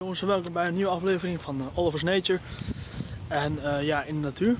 Jongens, welkom bij een nieuwe aflevering van Oliver's Nature. En ja, in de natuur.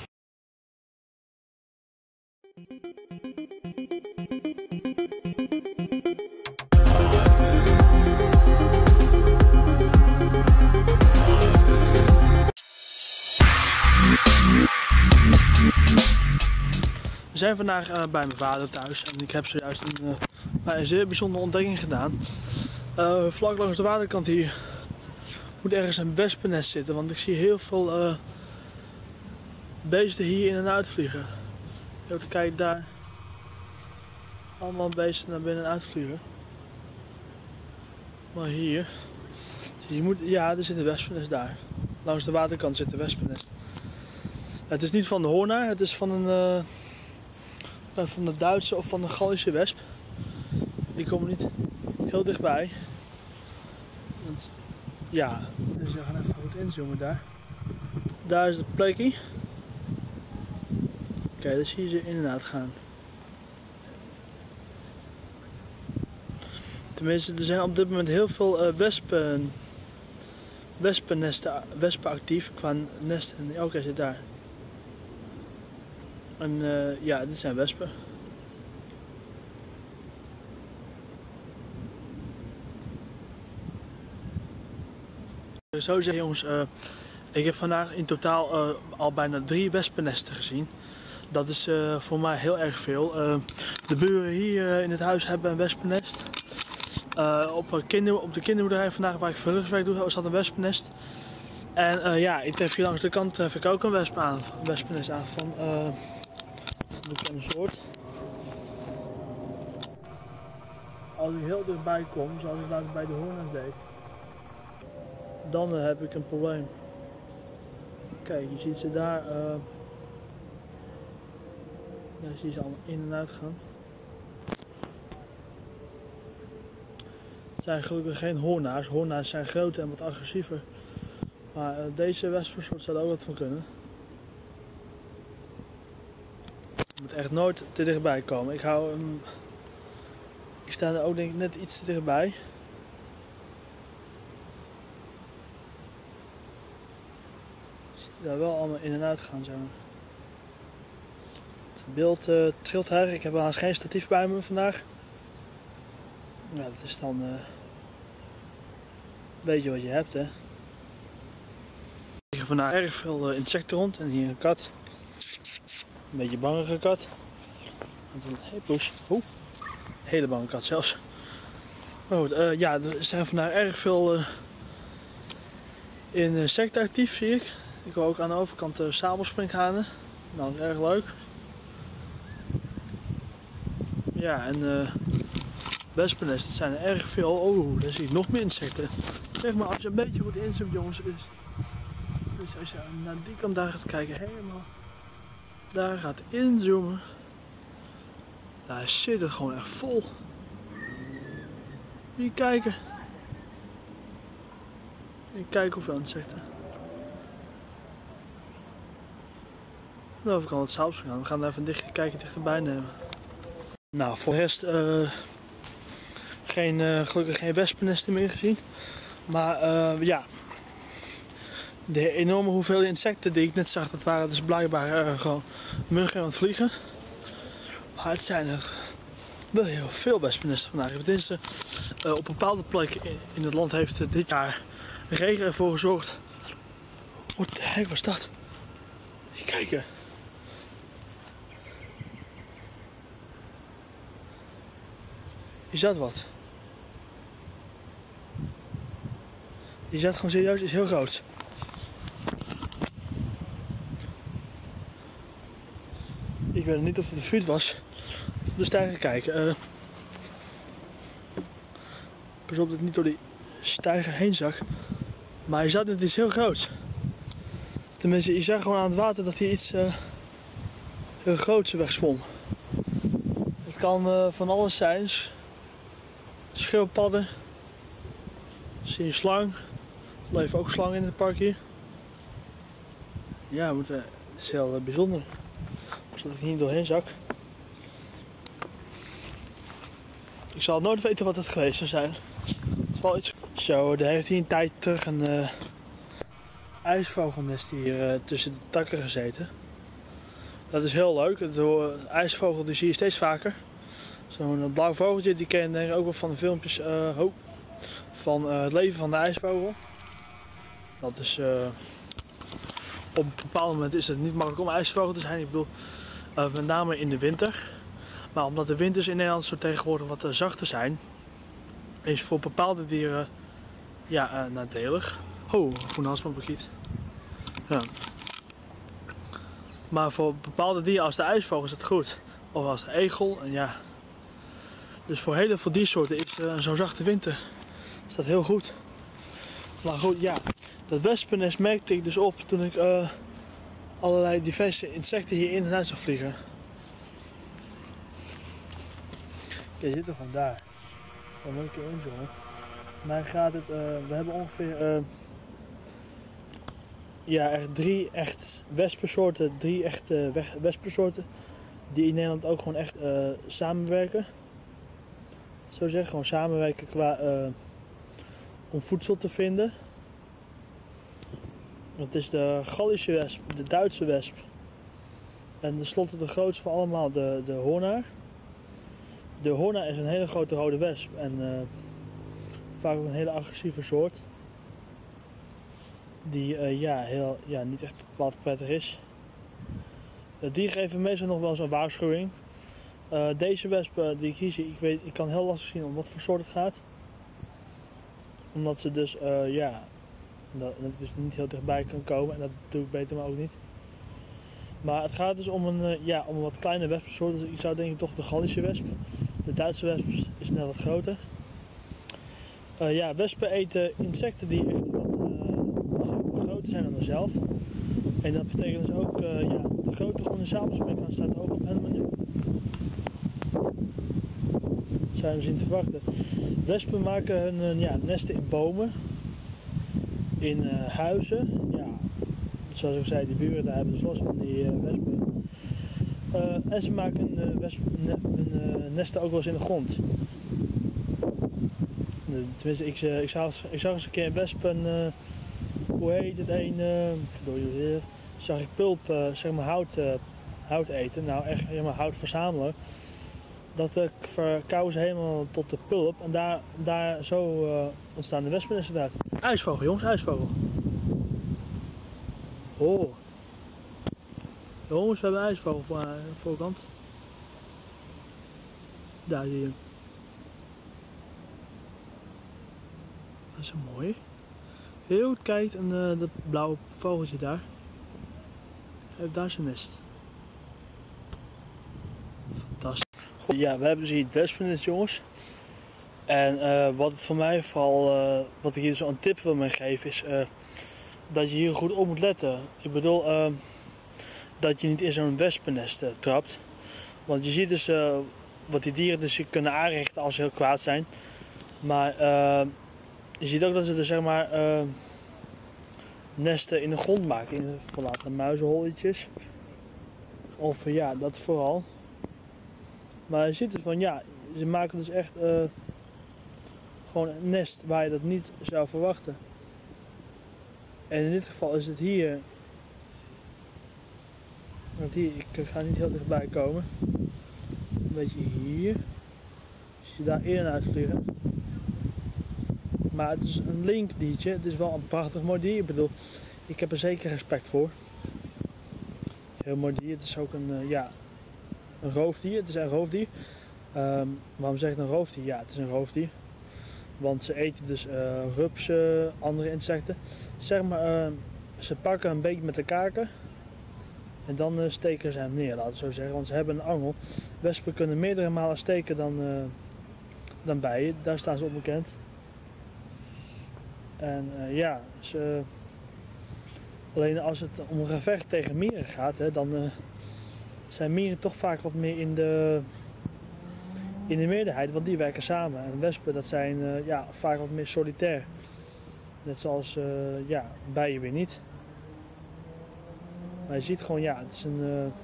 We zijn vandaag bij mijn vader thuis en ik heb zojuist een zeer bijzondere ontdekking gedaan. Vlak langs de waterkant hier moet ergens een wespennest zitten, want ik zie heel veel beesten hier in en uit vliegen. Even kijken daar, allemaal beesten naar binnen en uitvliegen. Maar hier, ja, er zit een wespennest daar. Langs de waterkant zit een wespennest. Het is niet van de hoornaar, het is van van de Duitse of van de Gallische wesp. Ik kom er niet heel dichtbij. Want, ja, dus we gaan even goed inzoomen daar. Daar is de plekje. Kijk, dus hier ze in en uit gaan. Tenminste, er zijn op dit moment heel veel wespen actief qua nesten. Oké, zit daar. En ja, dit zijn wespen. Zo zeggen jongens, ik heb vandaag in totaal al bijna 3 wespennesten gezien. Dat is voor mij heel erg veel. De buren hier in het huis hebben een wespennest. Op de kinderboerderij vandaag waar ik vrijwilligerswerk doe, zat een wespennest. En ja, ik tref hier langs de kant tref ik ook een wespennest aan van een bekende soort. Als ik heel dichtbij kom, zoals ik laatst bij de hoornaars deed, dan heb ik een probleem. Kijk, je ziet ze daar. Ja, zie je ze allemaal in en uit gaan. Het zijn gelukkig geen hoornaars. Hoornaars zijn groter en wat agressiever. Maar deze wespensoort zou er ook wat van kunnen. Je moet echt nooit te dichtbij komen. Ik sta er ook denk ik net iets te dichtbij. Je ziet daar wel allemaal in en uit gaan zo. Het beeld trilt erg. Ik heb helaas geen statief bij me vandaag. Ja, dat is dan weet je wat je hebt, hè. Er liggen vandaag erg veel insecten rond en hier een kat. Een beetje bangere kat. Hey poes. Oeh. Hele bange kat zelfs. Maar goed, ja, er zijn vandaag erg veel insecten actief, zie ik. Ik hoor ook aan de overkant sabelsprinkhanen. Nou, erg leuk. Ja, en wespennesten zijn er erg veel. Oh, daar zie ik nog meer insecten. Zeg maar, als je een beetje goed inzoomt, jongens, dus als je naar die kant daar gaat kijken, helemaal daar gaat inzoomen, daar zit het gewoon echt vol. Hier kijken. En kijk hoeveel insecten. Aan de overkant het sabelsprinkhaan. We gaan er even een kijkje dichterbij nemen. Nou, voor de rest gelukkig geen wespennesten meer gezien. Maar ja, de enorme hoeveelheid insecten die ik net zag, dat waren dus blijkbaar gewoon muggen aan het vliegen. Maar het zijn er wel heel veel wespennesten vandaag. Tenminste, op bepaalde plekken in het land heeft dit jaar regen ervoor gezorgd. Wat de hek was dat? Kijk. Is dat wat? Die zat gewoon serieus, is heel groot. Ik weet niet of het een vuur was. Op de steiger kijken. Pas op dat het niet door die steiger heen zag. Maar hij zat net iets heel groots. Tenminste, je zag gewoon aan het water dat hij iets heel groots wegzwom. Het kan van alles zijn. Schildpadden. Zie je een slang. Er leven ook slangen in het park hier. Ja, het is heel bijzonder. Zodat ik hier niet doorheen zak. Ik zal nooit weten wat het geweest zou zijn. Het is wel iets Zo, daar heeft hij een tijd terug een ijsvogelnest hier tussen de takken gezeten. Dat is heel leuk. De ijsvogel die zie je steeds vaker. Zo'n blauw vogeltje, die ken je denk ik ook wel van de filmpjes van het leven van de ijsvogel. Dat is op een bepaald moment is het niet makkelijk om ijsvogel te zijn. Ik bedoel, met name in de winter. Maar omdat de winters in Nederland zo tegenwoordig wat zachter zijn, is voor bepaalde dieren nadelig. Oh, groene hasmaatbekiet. Ja. Maar voor bepaalde dieren als de ijsvogel is het goed. Of als de egel. En ja. Dus voor heel veel diersoorten is zo'n zachte winter is dat heel goed. Maar goed, ja. Dat wespennest merkte ik dus op toen ik allerlei diverse insecten hier in en uit zag vliegen. Je zit er gewoon daar. Dan moet ik er inzoomen. Voor mij gaat het, we hebben ongeveer echt 3 echt wespensoorten, 3 echte wespensoorten die in Nederland ook gewoon echt samenwerken. Zo zeggen, gewoon samenwerken qua om voedsel te vinden. Dat is de Gallische wesp, de Duitse wesp en tenslotte de grootste van allemaal, de hoornaar. De hoornaar is een hele grote rode wesp en vaak ook een hele agressieve soort. Die niet echt bepaald prettig is. Die geven meestal nog wel eens een waarschuwing. Deze wesp die ik hier zie, ik kan heel lastig zien om wat voor soort het gaat. Omdat ze dus dat het dus niet heel dichtbij kan komen en dat doe ik beter maar ook niet. Maar het gaat dus om een wat kleine wespensoort. Dus ik zou denken toch de Gallische wesp. De Duitse wesp is net wat groter. Wespen eten insecten die echt wat groter zijn dan zelf. En dat betekent dus ook de grote groene sabelspinkaan staat ook op het menu. Dat zou je misschien te verwachten. Wespen maken hun nesten in bomen, in huizen. Ja, zoals ik zei, die buren daar hebben dus last van die wespen. En ze maken hun nesten ook wel eens in de grond. Tenminste, ik zag eens een keer een wesp hoe heet het zag ik pulp, hout eten. Nou echt helemaal hout verzamelen. Dat verkauwen ze helemaal tot de pulp en daar zo ontstaan de wespennesten uit. IJsvogel jongens, ijsvogel. Oh. Jongens, we hebben een ijsvogel aan de voorkant. Daar zie je hem. Dat is een mooie. Heel goed kijkt en dat blauwe vogeltje daar. Hij heeft daar zijn nest. Fantastisch. Goed, ja, we hebben dus hier het wespennest jongens. En wat het voor mij vooral, wat ik hier zo een tip wil meegeven is dat je hier goed op moet letten. Ik bedoel dat je niet in zo'n wespennest trapt. Want je ziet dus wat die dieren dus kunnen aanrichten als ze heel kwaad zijn. Maar je ziet ook dat ze dus zeg maar nesten in de grond maken, in verlaten muizenholletjes. Of dat vooral. Maar je ziet dus van ze maken dus echt gewoon een nest waar je dat niet zou verwachten. En in dit geval is het hier. Want hier, ik ga niet heel dichtbij komen. Een beetje hier. Als je daar in en uit vliegen. Maar het is een linkdiertje. Het is wel een prachtig mooi dier. Ik bedoel, ik heb er zeker respect voor. Heel mooi dier. Het is ook een roofdier. Het is een roofdier. Waarom zeg ik een roofdier? Ja, het is een roofdier. Want ze eten dus rupsen, andere insecten. Zeg maar, ze pakken een beetje met de kaken. En dan steken ze hem neer, laten we zo zeggen. Want ze hebben een angel. Wespen kunnen meerdere malen steken dan bijen. Daar staan ze op bekend. En alleen als het om een gevecht tegen mieren gaat, dan zijn mieren toch vaak wat meer in de meerderheid, want die werken samen. En wespen, dat zijn vaak wat meer solitair. Net zoals bijen weer niet. Maar je ziet gewoon, het is een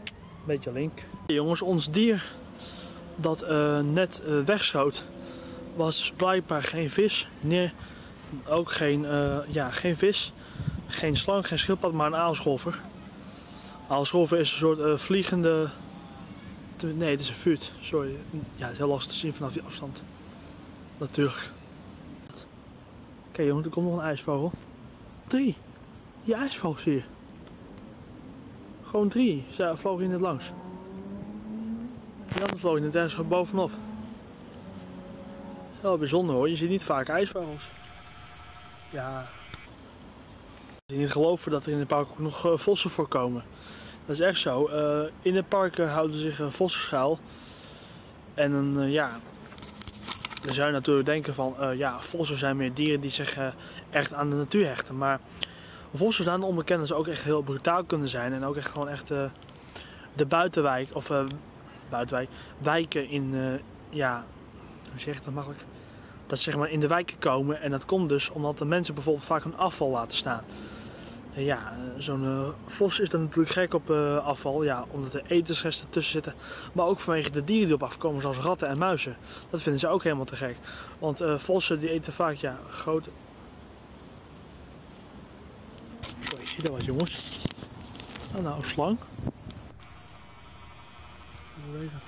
beetje link. Jongens, ons dier dat net wegschoot was dus blijkbaar geen vis. Nee, ook geen, geen vis. Geen slang, geen schildpad, maar een aalscholver. Aalscholver is een soort vliegende... Nee, het is een vuurt. Sorry. Ja, het is heel lastig te zien vanaf die afstand. Natuurlijk. Kijk jongens, er komt nog een ijsvogel. 3. Die ijsvogels hier. Gewoon 3. Zij vlogen hier net langs. Die andere vloog net ergens gewoon bovenop. Heel bijzonder hoor. Je ziet niet vaak ijsvogels. Ja. Je niet geloven dat er in het park ook nog vossen voorkomen. Dat is echt zo. In het park houden zich vossen schuil. En dan dan zou je natuurlijk denken van vossen zijn meer dieren die zich echt aan de natuur hechten. Maar vossen staan onbekend dat ze ook echt heel brutaal kunnen zijn. En ook echt gewoon echt de buitenwijk of wijken in hoe zeg ik dat makkelijk? Dat ze zeg maar in de wijken komen en dat komt dus omdat de mensen bijvoorbeeld vaak hun afval laten staan. En ja, zo'n vos is dan natuurlijk gek op afval, ja, omdat er etensresten tussen zitten. Maar ook vanwege de dieren die op afkomen, zoals ratten en muizen. Dat vinden ze ook helemaal te gek. Want vossen die eten vaak, grote... Oh, je ziet er wat jongens. Nou, een slang. Bewegen.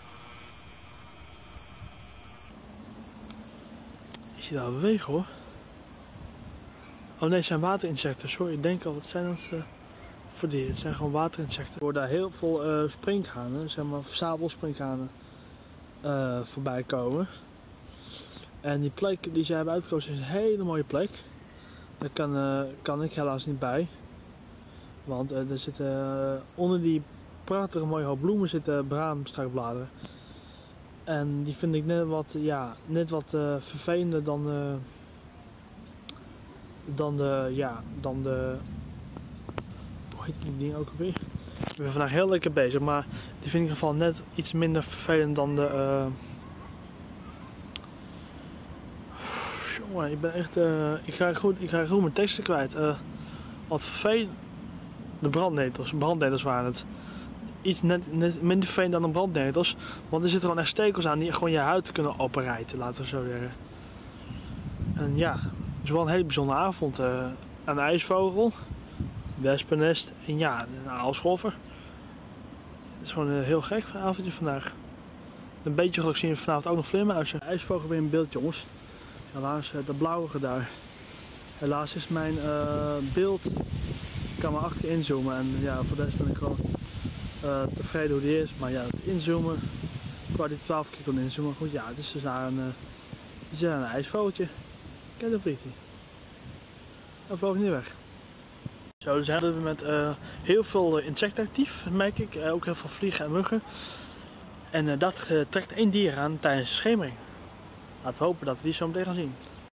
Je ziet daar bewegen hoor. Oh nee, het zijn waterinsecten. Sorry, ik denk al, wat zijn dat voor dieren? Het zijn gewoon waterinsecten. Er worden daar heel veel sprinkhanen, zeg maar sabelsprinkhanen, voorbij komen. En die plek die zij hebben uitgekozen is een hele mooie plek. Daar kan ik helaas niet bij. Want er zitten onder die prachtige mooie hoop bloemen zitten braamstruikbladeren. En die vind ik net wat vervelender dan de hoe heet die ding ook alweer? Ik ben vandaag heel lekker bezig, maar die vind ik in ieder geval net iets minder vervelend dan de jongen, ik ben echt ik krijg goed mijn teksten kwijt. Wat vervelend. De brandnetels waren het. Iets net minder vervelend dan de brandnetels, want er zitten gewoon echt stekels aan die gewoon je huid kunnen openrijten, laten we zo zeggen. En ja, het is wel een hele bijzondere avond. Een ijsvogel, wespennest en ja, een aalscholver. Het is gewoon een heel gek avondje vandaag. Een beetje geluk zien we vanavond ook nog vleermuizen. IJsvogel weer in beeld jongens. Helaas de blauwige daar. Helaas is mijn beeld, ik kan maar 8 keer inzoomen en ja, voor deze ben ik gewoon tevreden hoe die is. Maar ja, het inzoomen, ik wou die 12 keer kon inzoomen. Goed, ja, het is dus daar een ijsvogeltje. Kijk, daar vliegt hij. Hij vloog niet weg. Zo, er zijn we met heel veel insecten actief, merk ik. Ook heel veel vliegen en muggen. En dat trekt 1 dier aan tijdens de schemering. Laten we hopen dat we die zo meteen gaan zien.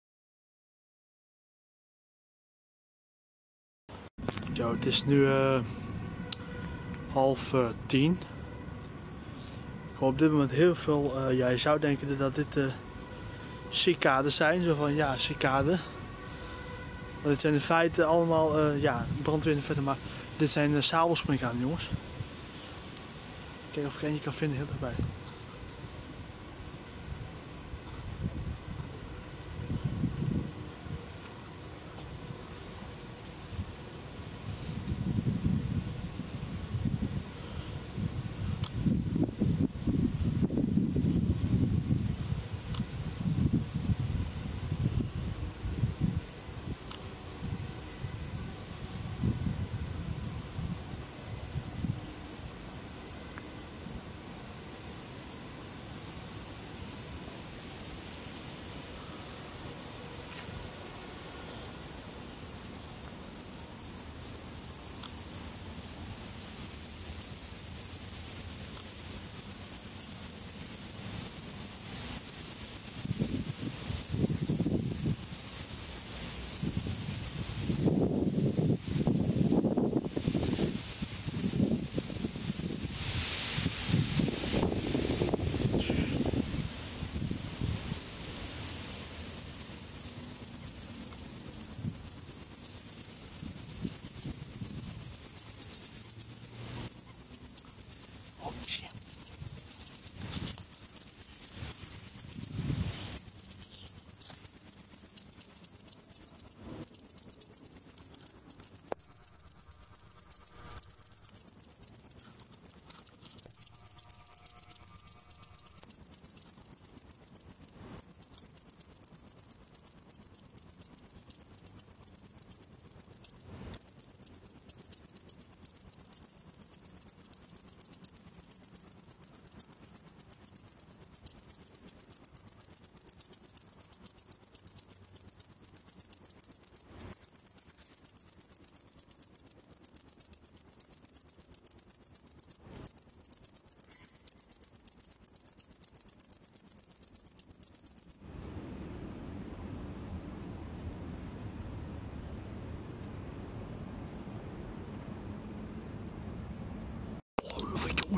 Zo, het is nu 9:30. Ik hoor op dit moment heel veel, je zou denken dat dit cicaden zijn. Zo van, ja, cicaden. Want dit zijn in feite allemaal, brandweer in feite, maar dit zijn sabelsprinkhanen, jongens. Kijk of ik eentje kan vinden heel dichtbij.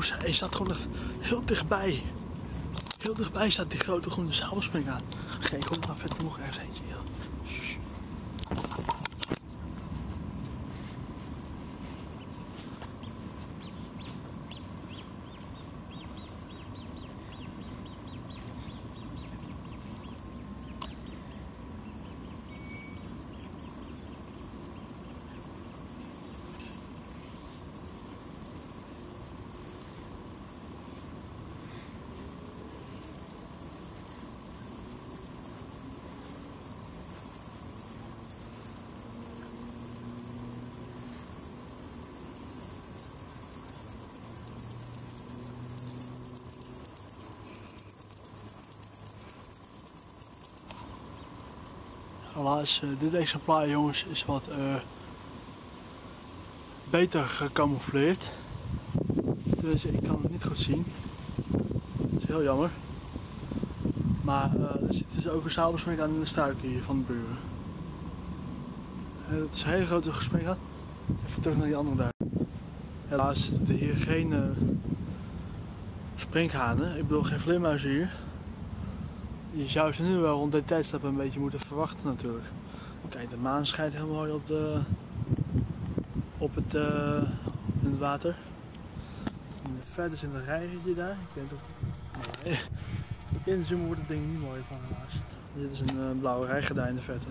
jongens, hij staat gewoon echt heel dichtbij. Heel dichtbij staat die grote groene sabelspringaan. Kijk, kom maar vet nog ergens eentje. Ja. Helaas, dit exemplaar jongens is wat beter gecamoufleerd. Dus ik kan het niet goed zien. Dat is heel jammer. Maar er zit dus ook een sabelspringaan in de struiken hier van de buren. Het is een hele grote springaan. Even terug naar die andere daar. Helaas zitten hier geen sprinkhanen. Ik bedoel geen vleermuizen hier. Je zou ze nu wel rond dit tijdstip een beetje moeten verwachten natuurlijk. Kijk, de maan schijnt heel mooi op het water. En verder is een rijgertje daar. Ik weet niet of... Nee. Inzoomen wordt het ding niet mooi van helaas. Dit is een blauwe reiger daar in de verte.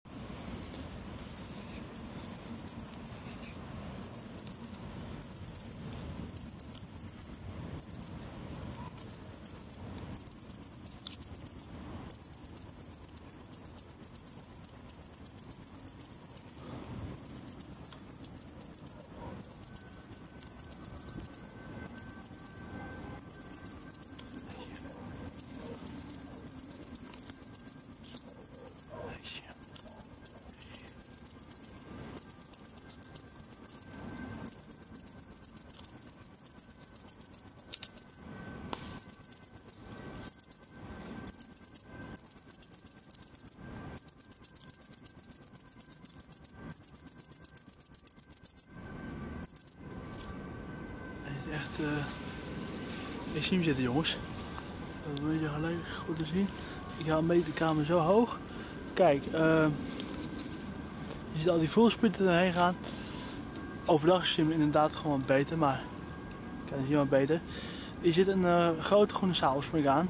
Echt, ik zie hem zitten jongens. Dat is een beetje gelijk goed te zien. Ik ga een beetje de kamer zo hoog. Kijk, je ziet al die voelsprieten erheen gaan. Overdag zie je hem inderdaad gewoon wat beter, maar kijk, zie je wat beter. Hier zit een grote groene sabelspringaan.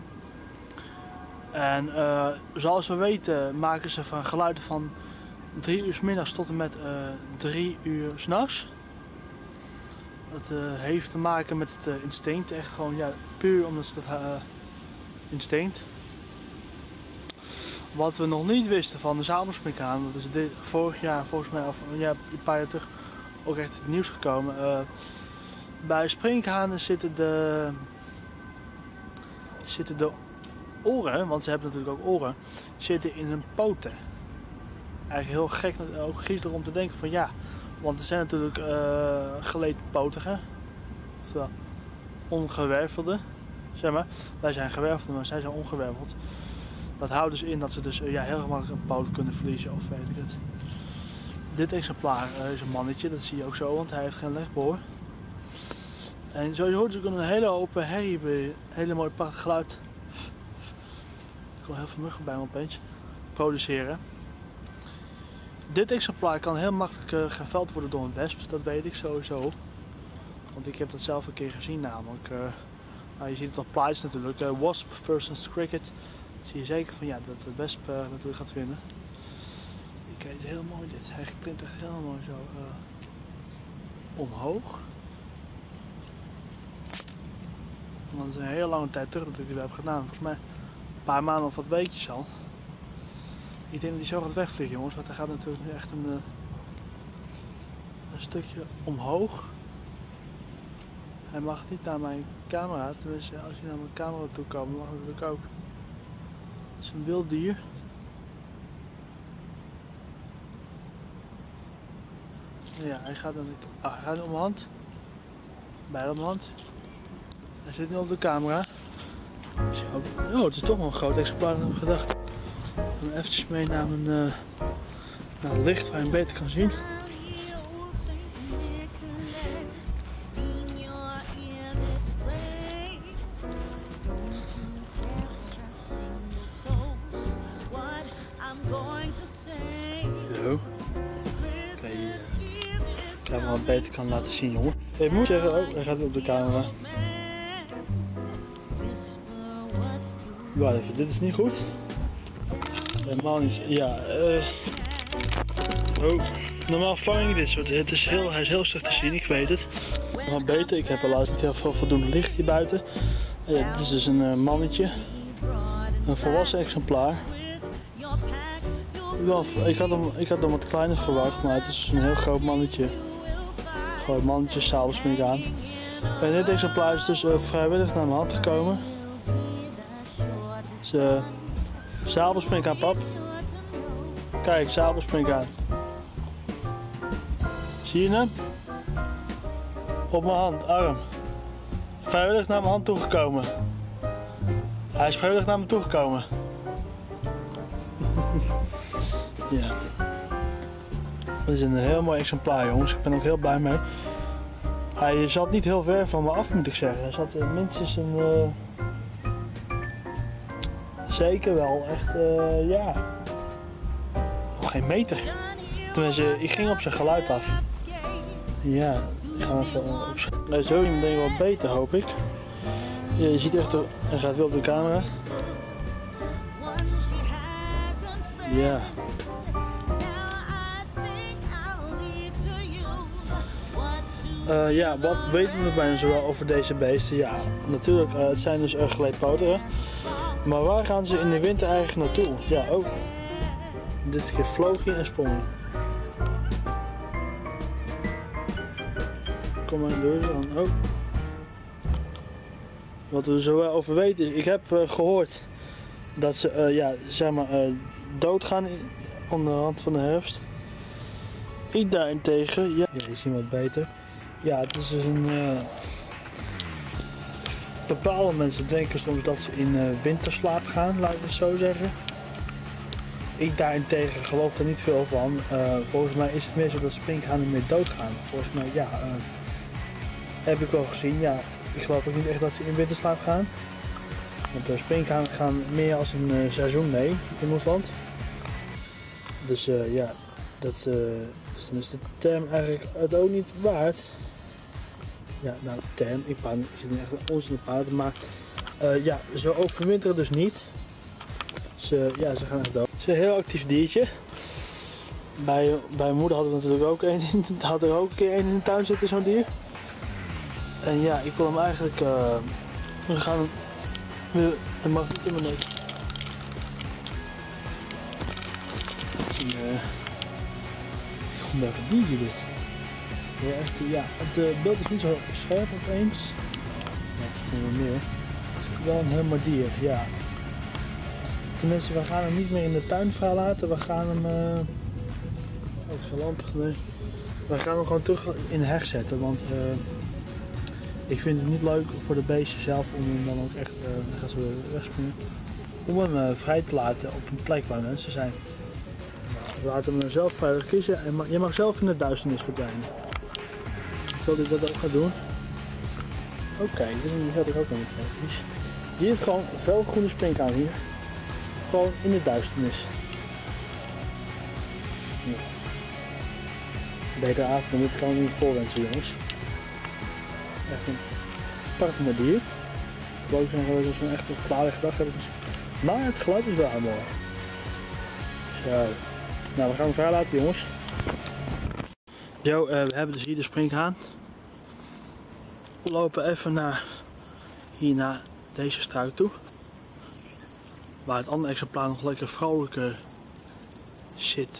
En zoals we weten maken ze van geluiden van 3 uur 's middags tot en met 3 uur 's nachts. Dat heeft te maken met het instinct, echt gewoon ja, puur omdat ze dat instinct. Wat we nog niet wisten van de sabelsprinkaan, dat is dit, vorig jaar volgens mij, of ja, een paar jaar terug, ook echt het nieuws gekomen. Bij sprinkhanen zitten de oren, want ze hebben natuurlijk ook oren, zitten in hun poten. Eigenlijk heel gek, ook griezelig om te denken van ja. Want er zijn natuurlijk geleedpotigen, oftewel ongewervelde, zeg maar. Wij zijn gewerveld, maar zij zijn ongewerveld. Dat houdt dus in dat ze dus ja, heel gemakkelijk een poot kunnen verliezen, of weet ik het. Dit exemplaar is een mannetje, dat zie je ook zo, want hij heeft geen legboor. En zoals je hoort, ze kunnen een hele hoop herrie, een hele mooi prachtig geluid. Ik wil heel veel muggen bij me opeens produceren. Dit exemplaar kan heel makkelijk geveld worden door een wesp, dat weet ik sowieso. Want ik heb dat zelf een keer gezien namelijk. Nou, je ziet het op plaatjes natuurlijk. Wasp versus cricket. Zie je zeker van ja, dat de wesp natuurlijk gaat winnen. Kijk, het is heel mooi dit. Hij klimt echt heel mooi zo omhoog. En dat is een hele lange tijd terug dat ik dit heb gedaan. Volgens mij een paar maanden of wat weekjes al. Ik denk dat hij zo gaat wegvliegen jongens, want hij gaat natuurlijk nu echt een stukje omhoog. Hij mag niet naar mijn camera, tenminste als hij naar mijn camera toe komt, mag hij natuurlijk ook. Het is een wild dier. Ja, hij gaat nu om mijn hand. Bijna om mijn hand. Hij zit nu op de camera. Oh, het is toch wel een groot exemplaar dan ik gedacht. Ik ga hem eventjes mee naar het licht waar je hem beter kan zien. Zo. Oké, ik ga even wat beter kan laten zien, jongen. Ik moet zeggen, oh, hij gaat weer op de camera. Wacht even, dit is niet goed. Helemaal niet. Ja, oh. Normaal vang ik dit soort. Hij is heel slecht te zien, ik weet het. Maar beter, ik heb helaas niet heel veel voldoende licht hier buiten. Ja, dit is dus een mannetje. Een volwassen exemplaar. Ik had hem wat kleiner verwacht, maar het is een heel groot mannetje. Groot mannetje, sabelspinkaan. En dit exemplaar is dus vrijwillig naar mijn hand gekomen. Dus, sabelspinkaan, pap. Kijk, sabelspinkaan. Zie je hem? Op mijn hand, arm. Vrijwillig naar mijn hand toegekomen. Hij is vrijwillig naar me toegekomen. Ja. Dat is een heel mooi exemplaar, jongens. Ik ben ook heel blij mee. Hij zat niet heel ver van me af, moet ik zeggen. Hij zat minstens een... zeker wel, echt, ja... nog geen meter. Tenminste, ik ging op zijn geluid af. Ja, ik ga even op zijn... Nou, zo denk ik wel beter, hoop ik. Ja, je ziet echt, hij gaat wel op de camera. Ja. Ja, wat weten we bijna zowel over deze beesten? Ja, natuurlijk, het zijn dus gleedpotigen. Maar waar gaan ze in de winter eigenlijk naartoe? Ja, ook. Dit keer vloog hij en sprong hij. Kom maar door dan. Oh. Wat we zo over weten is, ik heb gehoord dat ze ja, zeg maar, doodgaan onder de hand van de herfst. Ik daarentegen, ja, je ziet wat beter. Ja, het is dus een... bepaalde mensen denken soms dat ze in winterslaap gaan, laat ik het zo zeggen. Ik daarentegen geloof er niet veel van. Volgens mij is het meer zo dat sprinkhanen meer doodgaan. Volgens mij, ja, heb ik wel gezien. Ja, ik geloof ook niet echt dat ze in winterslaap gaan. Want sprinkhanen gaan meer als een seizoen mee in ons land. Dus ja, dus dan is de term eigenlijk het ook niet waard. Ja, nou, term, ik zit niet echt onzin te praten, maar ja, ze overwinteren dus niet. Ja, ze gaan echt dood. Het is een heel actief diertje. Bij mijn moeder hadden we natuurlijk ook een, had er ook een keer een in de tuin zitten, zo'n dier. En ja, ik wil hem eigenlijk, we gaan hem, hij mag niet in mijn neus. Gewoon welke diertje dit. Ja, echt, ja, het beeld is niet zo scherp opeens. Ja, het is gewoon meer. Het is wel een heel mooi dier, ja. Tenminste, we gaan hem niet meer in de tuin vrijlaten. We gaan hem... oh, is lamp? Nee. We gaan hem gewoon terug in de heg zetten. Want ik vind het niet leuk voor de beestje zelf om hem dan ook echt... hij gaat zo wegspringen. Om hem vrij te laten op een plek waar mensen zijn. We laten hem zelf veilig kiezen. En je mag zelf in de duisternis verdwijnen. Ik wil dat dat ook gaat doen. Oké, dus die gaat ik ook aan krijgen. Hier is gewoon een felgroene springkaan hier. Gewoon in de duisternis. Ja. Betere avond dan dit kan ik niet voorwensen, jongens. Echt een prachtig mooi dier. Ik zou ook zeggen dat we een echt een klaarige dag hebben gezien. Maar het geluid is wel mooi. Zo. Nou, we gaan hem vrijlaten, jongens. Zo, we hebben dus hier de springhaan. We lopen even hier naar deze struik toe. Waar het andere exemplaar nog lekker vrolijker zit,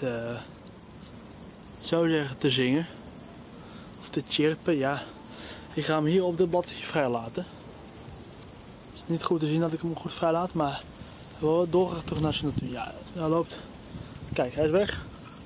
zo zeggen, te zingen. Of te chirpen, ja. Ik ga hem hier op dit bladdetje vrijlaten. Het is niet goed te zien dat ik hem goed vrijlaat, maar wel doorgaan terug naar zijn natuur. Ja, hij loopt. Kijk, hij is weg.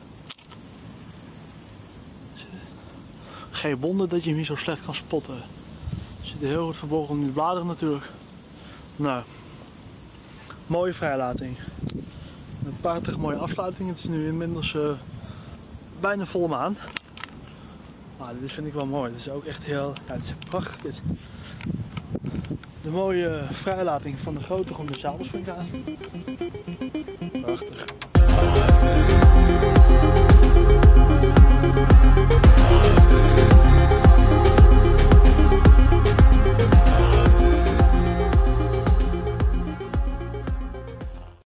Geen wonder dat je hem hier zo slecht kan spotten. Hij zit heel goed verborgen in de bladeren natuurlijk. Nou, mooie vrijlating. Een prachtig mooie afsluiting. Het is nu inmiddels bijna volle maan. Maar dit vind ik wel mooi. Het is ook echt heel, ja, het is prachtig dit. De mooie vrijlating van de grote groene sabelspringhaan. Prachtig.